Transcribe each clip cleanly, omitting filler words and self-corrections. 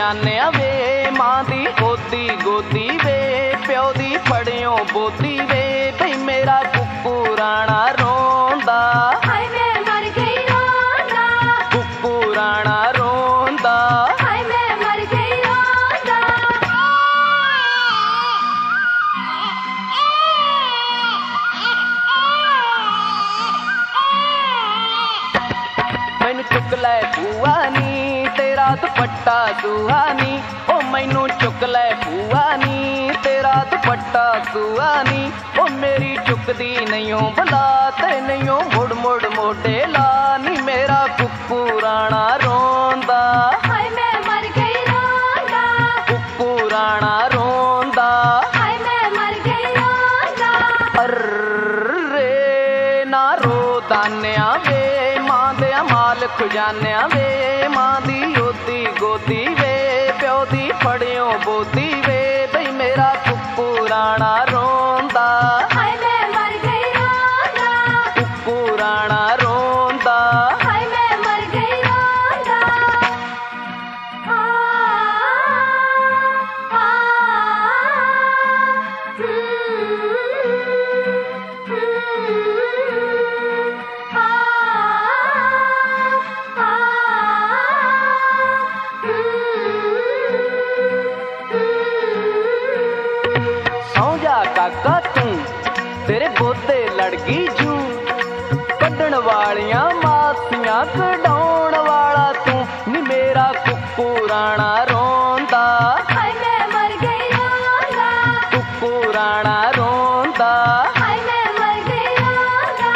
ਖਜ਼ਾਨਿਆਂ ਵੇ, ਮਾਂ ਦੀ ਗੋਦੀ ਗੋਦੀ ਵੇ, ਪਿਓ ਦੀ ਫੜਿਓ ਬੋਦੀ ਵੇ, ਬਈ ਮੇਰਾ ਕੁੱਕੂ ਰਾਣਾ ਰੋਂਦਾ, ਹਾਏ ਮੈਂ ਮਰ ਗਈ ਰੋਂਦਾ, ਕੁੱਕੂ ਰਾਣਾ ਰੋਂਦਾ, ਹਾਏ ਮੈਂ ਮਰ ਗਈ ਰੋਂਦਾ। ਮੈਨੂੰ ਚੁੱਕ ਲੈ ਭੂਆ ਨੀ, ਤੇਰਾ ਦੁਪੱਟਾ ਸੂਹਾ ਨੀ, ਓ ਮੈਨੂੰ ਚੁੱਕ ਲੈ ਭੂਆ ਨੀ, ਤੇਰਾ ਦੁਪੱਟਾ ਸੂਹਾ ਨੀ, ਓ ਮੇਰੀ ਚੁੱਕਦੀ ਨਹੀਂਓ ਬਲਾ, ਤੇ ਨਹੀਂਓ ਮੁੜ ਮੁੜ ਮੋਢੇ ਲਾ ਨੀ, ਮੇਰਾ ਕੁੱਕੂ ਰਾਣਾ ਰੋਂਦਾ, ਹਾਏ ਮੈਂ ਮਰ ਗਈ ਰੋਂਦਾ, ਕੁੱਕੂ ਰਾਣਾ ਰੋਂਦਾ, ਹਾਏ ਮੈਂ ਮਰ ਗਈ ਰੋਂਦਾ। ਅਰੇ ਨਾ ਰੋ ਦਾਨਿਆਂ ਵੇ, ਮਾਂ ਦੇ ਮਾਲ ਖਜ਼ਾਨਿਆਂ ਵੇ, ਮਾਂ ਦੀ ਓਦੀ ਗੋਦੀ ਵੇ, ਪਿਓ ਦੀ ਫੜਿਓ ਬੋਦੀ ਵੇ, ਬਈ ਮੇਰਾ ਕੁੱਕੂ ਰਾਣਾ ਰੋਂਦਾ, ਹਾਏ ਮੈਂ ਮਰ ਗਈ ਰੋਂਦਾ, ਕੁੱਕੂ ਰਾਣਾ ਰੋਂਦਾ, ਹਾਏ ਮੈਂ ਮਰ ਗਈ ਰੋਂਦਾ। ਸੌਂ ਜਾ ਕਾਕਾ ਤੂੰ, ਤੇਰੇ ਬੋਤੇ ਲੜ ਗਈ ਜੂ, ਕੱਢਣ ਵਾਲੀਆਂ ਮਾਸੀਆਂ ਕਢਾਉਣ ਵਾਲਾ ਤੂੰ, ਨੀ ਮੇਰਾ ਕੁੱਕੂ ਰਾਣਾ ਰੋਂਦਾ, ਹਾਏ ਮੈਂ ਮਰ ਗਈ ਰੋਂਦਾ, ਕੁੱਕੂ ਰਾਣਾ ਰੋਂਦਾ, ਹਾਏ ਮੈਂ ਮਰ ਗਈ ਰੋਂਦਾ।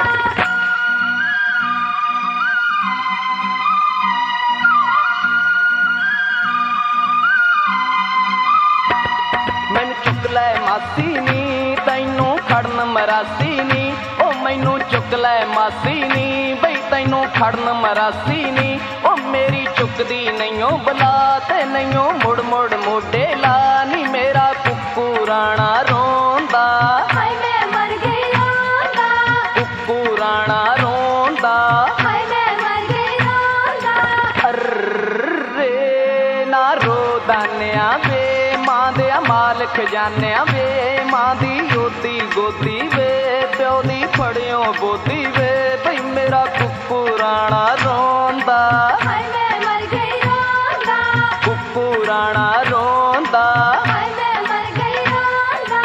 ਮੈਨੂੰ ਚੁੱਕ ਲੈ ਮਾਸੀ ਨੀ, ਤੈਨੂੰ ਖੜਨ ਮਰਾਸੀ ਨੀ, ਓ ਮੈਨੂੰ ਚੁੱਕ ਲੈ ਮਾਸੀ ਨੀ, ਬਈ ਤੈਨੂੰ ਖੜਨ ਮਰਾਸੀ ਨੀ, ਓ ਮੇਰੀ ਚੁੱਕਦੀ ਨਹੀਂਓ ਬਲਾ, ਤੇ ਨਹੀਂਓ ਮੁੜ ਮੁੜ ਮੋਢੇ ਲਾ ਨੀ, ਮੇਰਾ ਕੁੱਕੂ ਰਾਣਾ ਰੋਂਦਾ, ਹਾਏ ਮੈਂ ਮਰ ਗਈ ਰੋਂਦਾ, ਕੁੱਕੂ ਰਾਣਾ ਰੋਂਦਾ, ਹਾਏ ਮੈਂ ਮਰ ਗਈ ਰੋਂਦਾ। ਅਰੇ ਨਾ ਰੋ ਦਾਨਿਆਂ ਵੇ, ਮਾਂ ਦੇ ਮਾਲ ਖਜ਼ਾਨਿਆਂ ਵੇ, ਮਾਂ ਦੀ ਓਦੀ ਗੋਦੀ ਵੇ, ਪਿਓ ਦੀ ਫੜਿਓ ਬੋਦੀ ਵੇ, ਬਈ ਮੇਰਾ ਕੁੱਕੂ ਰਾਣਾ ਰੋਂਦਾ, ਹਾਏ ਮੈਂ ਮਰ ਗਈ ਰੋਂਦਾ, ਕੁੱਕੂ ਰਾਣਾ ਰੋਂਦਾ, ਹਾਏ ਮੈਂ ਮਰ ਗਈ ਰੋਂਦਾ।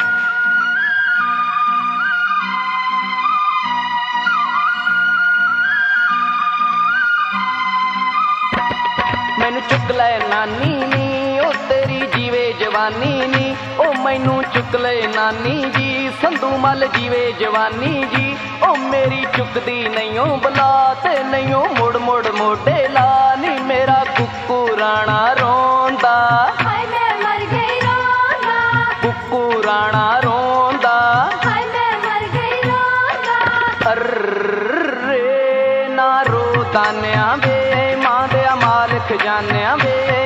ਮੈਨੂੰ ਚੁੱਕ ਲੈ ਨਾਨੀ ਨੀ, ਓ ਤੇਰੀ ਜੀਵੇ ਜਵਾਨੀ ਨੀ, ਓ ਮੈਨੂੰ ਚੁੱਕ ਲੈ ਨਾਨੀ ਜੀ, ਸੰਧੂ ਮੱਲ ਜੀਵੇ ਜਵਾਨੀ ਜੀ, ਓ ਮੇਰੀ ਚੁੱਕਦੀ ਨਹੀਂਓ ਬਲਾ, ਤੇ ਨਹੀਂਓ ਮੁੜ ਮੁੜ ਮੋਢੇ ਲਾ ਨੀ, ਮੇਰਾ ਕੁੱਕੂ ਰਾਣਾ ਰੋਂਦਾ, ਹਾਏ ਮੈਂ ਮਰ ਗਈ ਰੋਂਦਾ, ਕੁੱਕੂ ਰਾਣਾ ਰੋਂਦਾ, ਹਾਏ ਮੈਂ ਮਰ ਗਈ ਰੋਂਦਾ। ਅਰੇ ਨਾ ਰੋ ਦਾਨਿਆਂ ਵੇ, ਮਾਂ ਦੇ ਮਾਲ ਖਜ਼ਾਨਿਆਂ ਵੇ,